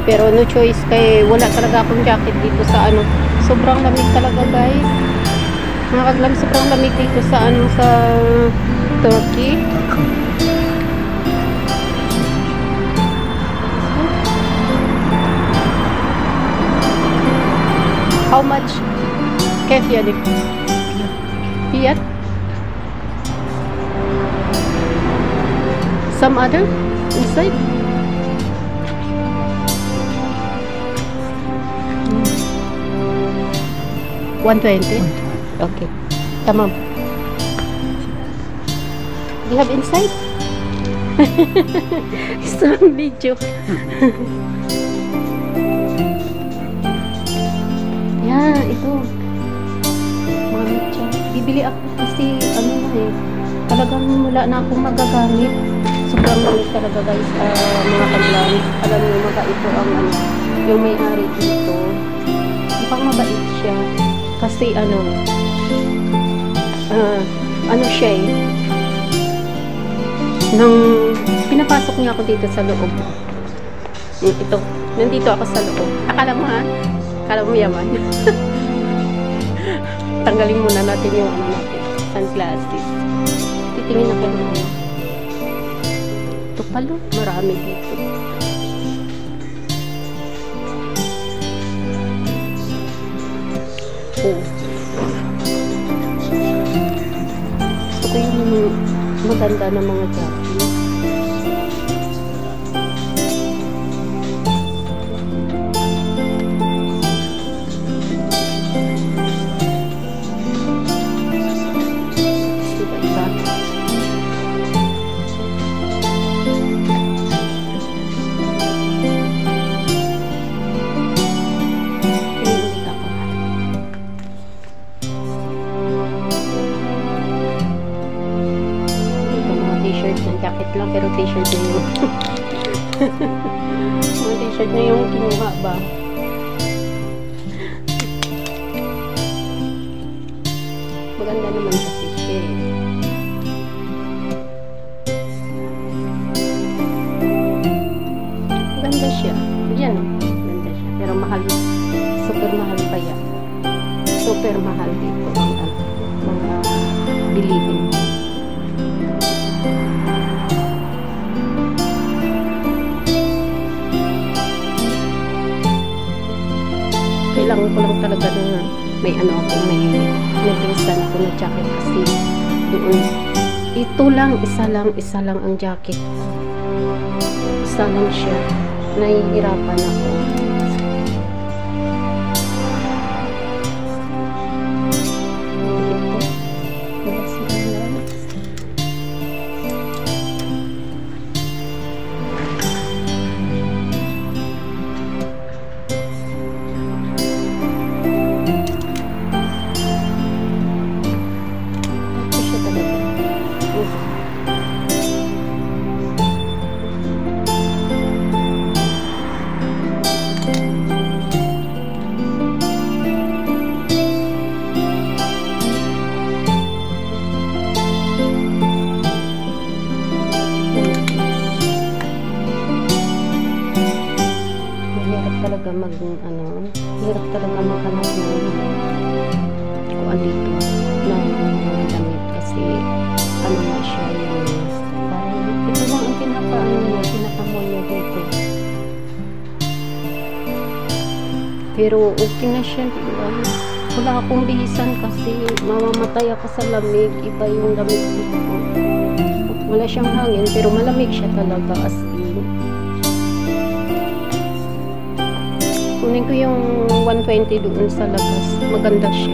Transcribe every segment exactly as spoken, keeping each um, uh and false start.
Pero no choice kay wala talaga akong jacket dito sa ano. Sobrang lamig talaga guys. Mga kaglam, sobrang lamig dito sa ano sa Turkey. How much? كيف يعني؟ Fiat? Some other inside? one twenty? Okay. Tamam. Do you have inside? Isang video. Yan, ito. Mga mecha. Bibili ako kasi, ano na eh, talagang wala na akong magagamit. Sobrang lamig talaga guys, uh, mga kaglan. Alam niyo, mabait po ang ano, yung may-ari dito. Mukhang mabait siya. Kasi ano, uh, ano siya eh, nang pinapasok niya ako dito sa loob. Ito, nandito ako sa loob. Akala mo ha? Akala mo yaman. Tanggalin muna natin yung ano natin, sunglasses. Titingin ako ng ano. Ito pala, marami dito. Oh. Gusto ko yung maganda na mga jacket. Jacket lang pero t-shirt na yung mga t-shirt na yung kinuha ba. Maganda naman kasi siya eh. Maganda siya. Yan, maganda siya. Pero mahal, super mahal pa yan. Super mahal dito ang mga bilihin. Kailangan ko lang talaga na may ano ako, may nag-instan ako na jacket kasi doon. Ito lang, isa lang, isa lang ang jacket. Isa lang siya. Nahihirapan ako. Talaga mag ano, hirap talaga maghanap ng kung ano dito ng mga damit kasi ano na siya yung parang ito lang ang pinaka ano niya, pinakamol niya dito. Pero okay na siya, diba? Wala akong bihisan kasi mamamatay ako sa lamig. Iba yung lamig dito. Wala siyang hangin pero malamig siya talaga as in. Kunin ko yung one twenty doon sa labas. Maganda siya.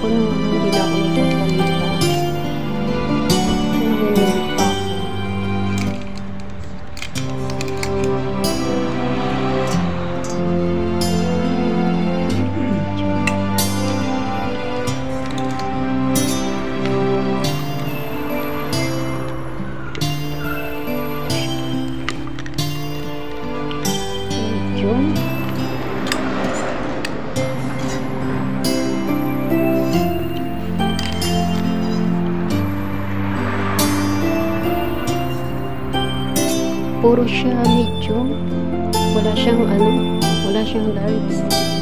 ako nung hindi na ako nagsasalita. Nanginginig pa ako. Medyo. Puro siya medium. Wala siyang ano, wala siyang large.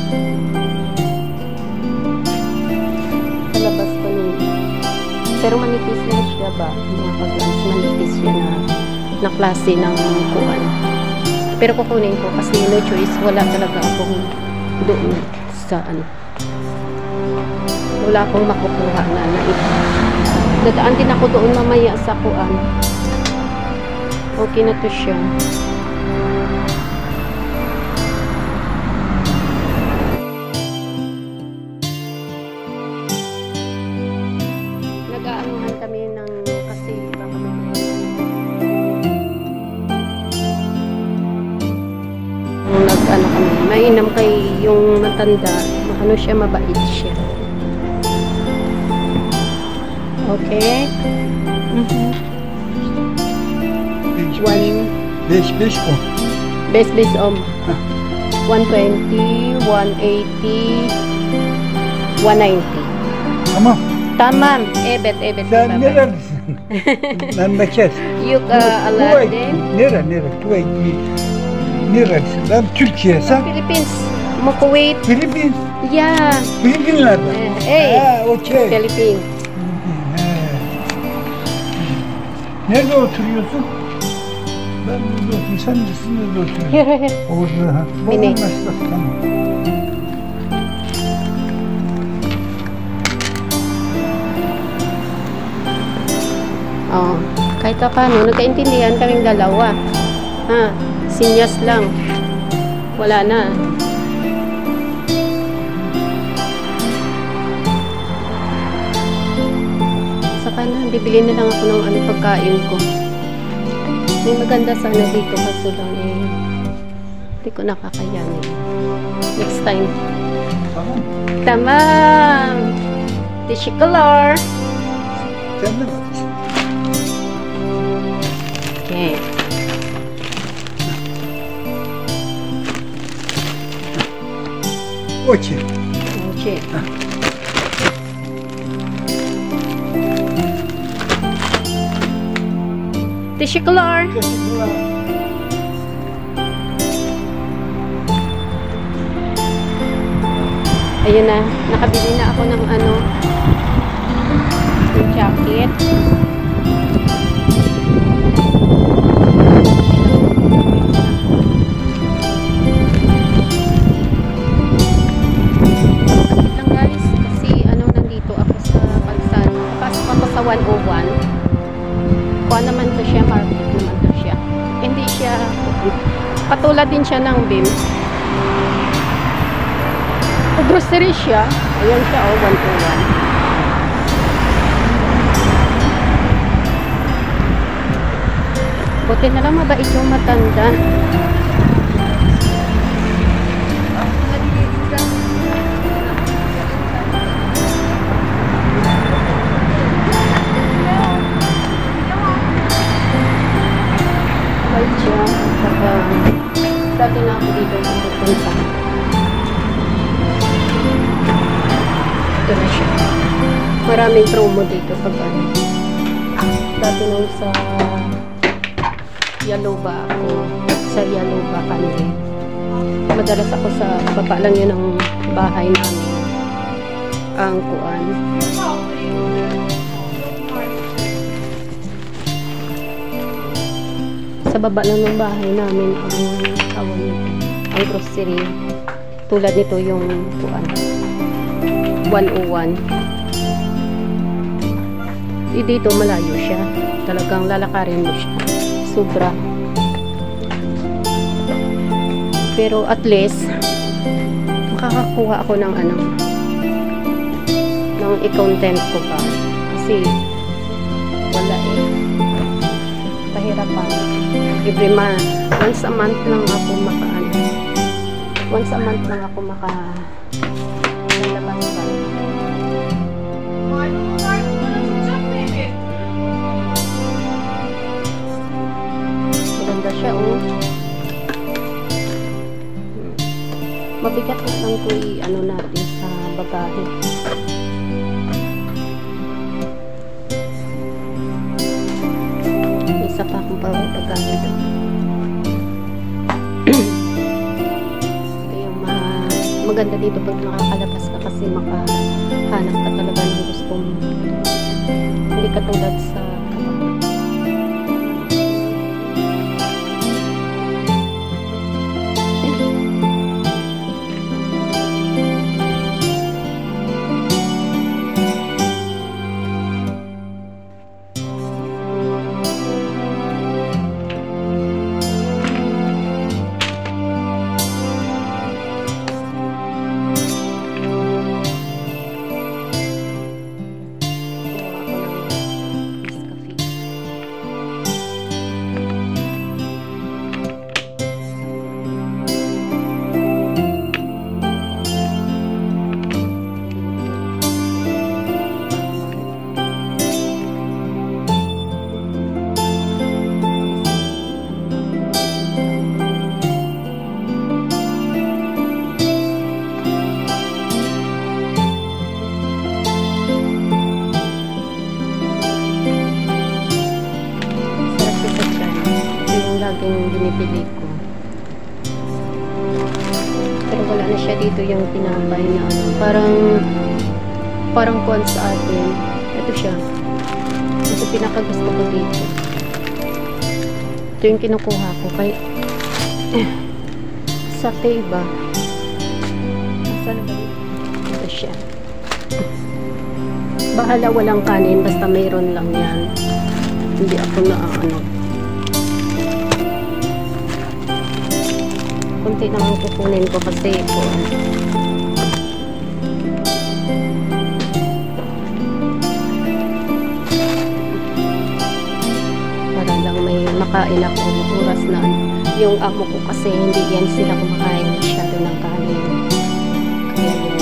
Sa labas pa nun. Pero manipis na siya ba? Mga pag-lance, manipis siya na, na klase ng kuwan. Pero kukunin ko kasi no choice. Wala talaga akong doon sa ano. Wala akong makukuha na na iba. Dadaan din ako doon mamaya sa kuwan. Okay na to siya. Nag-aanuhan kami ng kasi baka nag-ano kami. Mainam kay yung matanda. Ano siya, mabait siya. Okay? Mhm. One beş beş on. Base base om. one twenty, one eighty, one ninety. Tamam. Tamam. Evet, evet. Sen baba. nerelisin? Memleket. Yuk uh, Aladdin. Nere nere? Kuveyt mi? Nerelisin? Ben Türkiye. Sen? Philippines. Mo Kuwait. Filipin. Yeah. Filipinler'de. Eh, hey. Ha, okey. Philippines. He. Nerede oturuyorsun? Ben burada oturuyorum. Sen neresin? Nerede oturuyorsun? Here, here. Orada. Ha. Beni. Babam meslek. Tamam. Oh, kahit pa paano, nagkaintindihan kaming dalawa. Ha, sinyas lang. Wala na. Saka na, bibili na lang ako ng ano pagkain ko. May maganda sana dito kaso lang eh. Hindi ko nakakayanin. Next time. Tamam. Tamam! Teşekkürler. Sen de bak. Okay. Okey. Okay. Teşekkürler. Teşekkürler. Ayun na, nakabili na ako ng ano, ng jacket. Kapit lang guys, kasi ano, nandito ako sa kalsada. Pasok ako sa one oh one. Kuha naman to siya, market naman to siya. Hindi siya, patulad din siya ng B I M. Grocery siya. Ayan siya, oh, one oh one. Buti na lang mabait yung matanda. Mabait siya. Saka, dati na ako dito sa pupunta. Ito na siya. Maraming promo dito pag ano. Dati nung sa Yaluba ako. Sa Yaluba kami. Madalas ako sa baba lang yun ang bahay namin. Ang kuan. Sa baba lang ng bahay namin ang tawag nito. Ang grocery. Tulad nito yung kuan. one oh one. E dito malayo siya. Talagang lalakarin mo siya. Sobra. Pero at least makakakuha ako ng ano ng lang i-content ko ba. Kasi wala eh. Pahirapan. Every month. Once a month lang ako maka ano. Once a month lang ako maka lalabas ba. Maganda siya oh. Hmm. Mabigat na lang ito i-ano natin sa bagahe. Isa pa akong bagahe doon. Maganda dito pag nakakalabas ka kasi makahanap ka talaga ng gusto mo. Hindi katulad sa laging binibili ko. Pero wala na siya dito yung tinapay na ano. Parang parang kuwan sa atin. Ito siya. Ito pinakagusto ko dito. Ito yung kinukuha ko. Kay eh, satay ba? Saan ba yun? Ito siya. Bahala walang kanin. Basta mayroon lang yan. Hindi ako na ano. Kunti naman kukunin ko kasi ito para lang may makain ako oras na yung amo ko kasi hindi yan sila kumakain masyado ng kanin kaya yun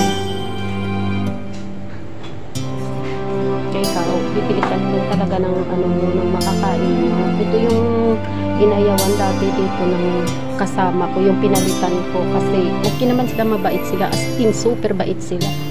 kaya ikaw pipilitan mo talaga ng ano mo ng makakain mo. Ito yung inayawan dati dito ng kasama ko, yung pinalitan ko kasi okay naman sila, mabait sila, as in super bait sila.